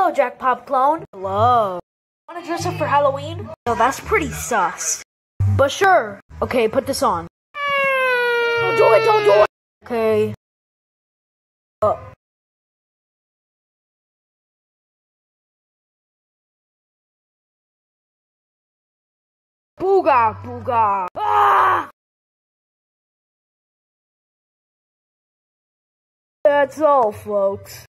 Hello, Jackpot clone. Hello. Wanna dress up for Halloween? No, that's pretty sus. But sure. Okay, put this on. Don't do it, don't do it! Okay. Booga, booga. Ah! That's all, folks.